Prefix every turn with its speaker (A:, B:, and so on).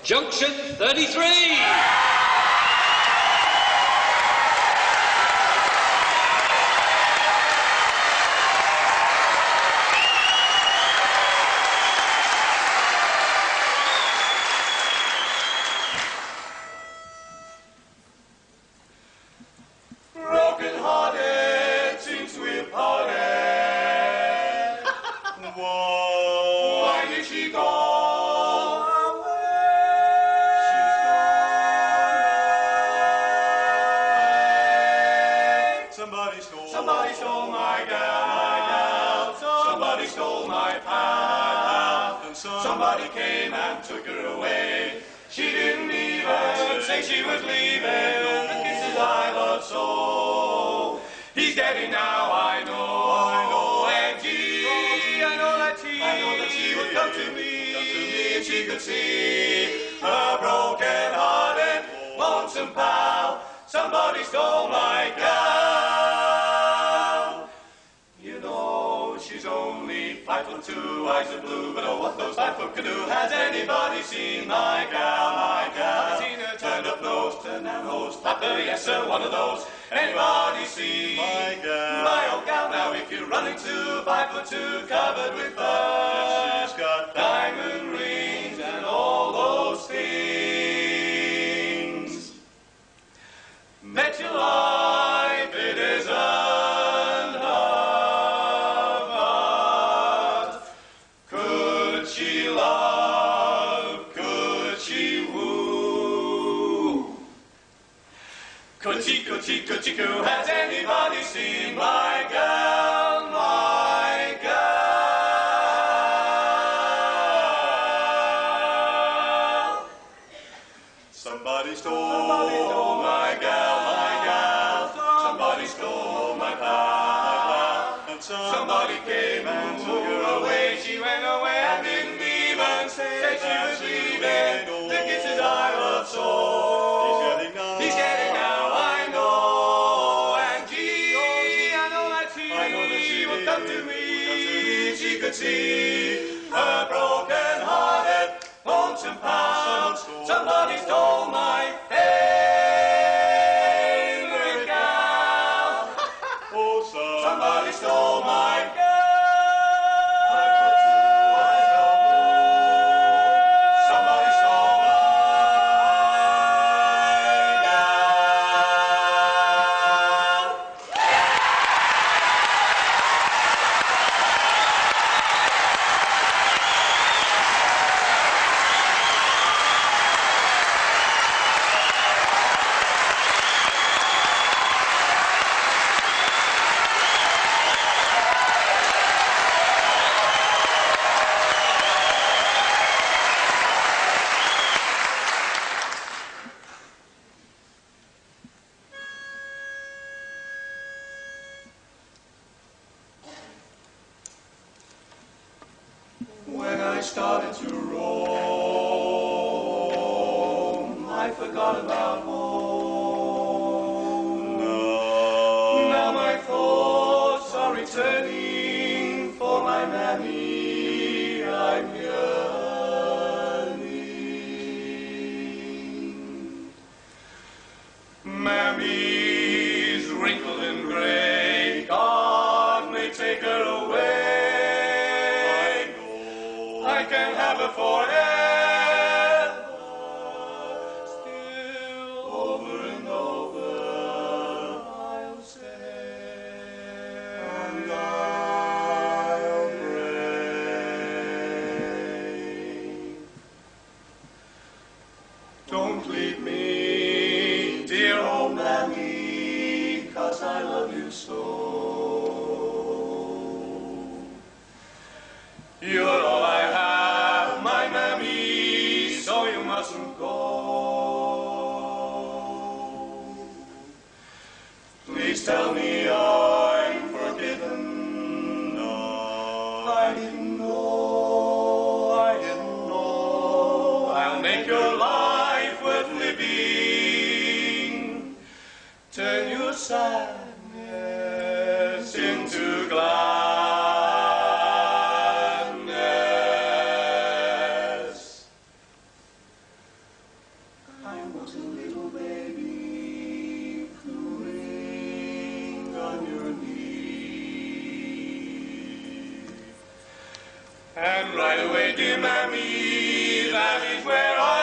A: Junction 33.
B: Broken-hearted since we've parted. Why did she go away? She's gone away. Somebody stole my gal. Somebody stole my pal. Somebody came and took her away. She didn't even say she was leaving. The kisses I love so. He's getting now, I know. And I know that she would come to me if she could see a broken-hearted, lonesome pal. Somebody stole my gal. You know she's only 5'2", eyes are blue, but oh, what those 5 foot can do. Has anybody seen my gal? I've seen her turned up nose, turn down hose, flap her, yes sir, one of those. Anybody see my gal? My old gal. Now if you run into 5'2", covered with fur, she's got diamond rings and all those things. Bet your life it isn't her, but could she love, could she woo? Could she coo? Has anybody seen my gal, my gal? Somebody stole my gal. Somebody stole my pal. Somebody came and took her away. She went away and didn't even say she was leaving. The kisses I love so. He's getting now, I know. And I know that she would come to me if she could see a broken-hearted, lonesome pal. Somebody stole my favorite gal. Somebody stole my gal. Somebody stole my gal. When I started to roam, I forgot about home. Now my thoughts are returning for my mammy. I'm yearning. Mammy's wrinkled and gray. God may take her away. I can have her forever, still over and over I'll say, and I'll pray. Don't leave me, dear old mammy, 'cause I love you so. You're all I have, my mammy, so you mustn't go. Please tell me I'm forgiven. No, I didn't know. I'll make your life worth living. Turn your sadness into gladness. highway to Miami, that is where I